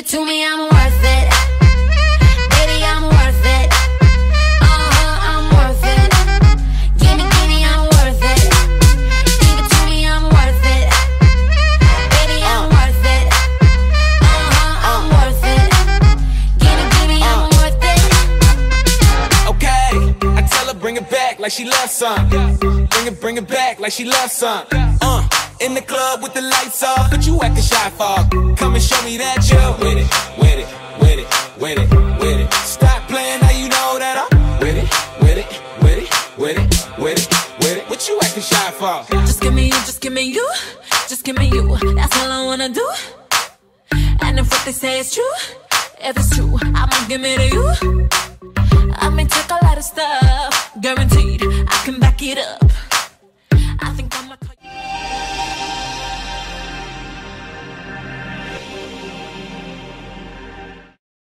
it to me, I'm worth it. Baby, I'm worth it. I'm worth it. Give me, I'm worth it. Give it to me, I'm worth it. Baby, I'm worth it. I'm worth it. Give me, I'm worth it. Okay, I tell her bring it back like she loves some. Bring it back like she loves some. In the club with the lights off, but you acting shy for. Come and show me that you're with it, with it, with it, with it, with it. Stop playing, now you know that I'm with it, with it, with it, with it, with it, with it. What you acting shy for? Just give me you, just give me you, just give me you. That's all I wanna do. And if what they say is true, if it's true, I'ma give it to you. I may take a lot of stuff, guaranteed I can back it up.